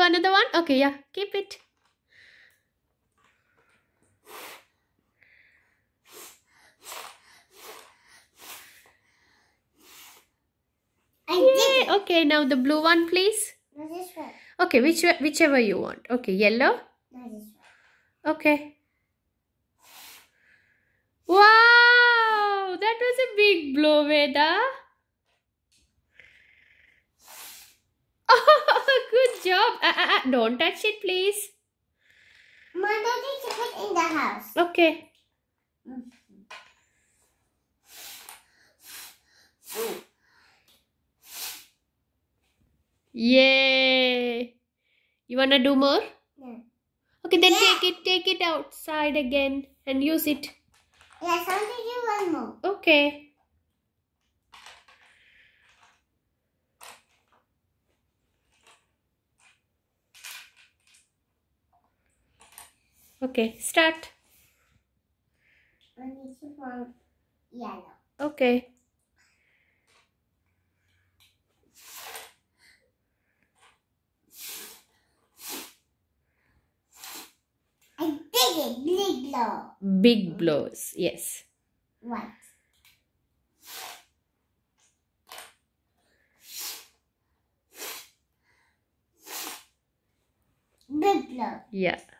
another one? Okay, yeah, keep it. Yay! Okay, now the blue one, please. No, this one. Okay, whichever you want. Okay, yellow. No, this one. Okay. Wow! That was a big blow, Veda. Oh, good job. Don't touch it, please. Mom, don't need to put in the house. Okay. Yay! You wanna do more? No. Okay, then Yeah. take it outside again and use it. Yes, I want to do one more. Okay. Okay, start. I need to want yellow. Okay. I did it. Big blow. Big blows, yes. White. Big blow. Yeah.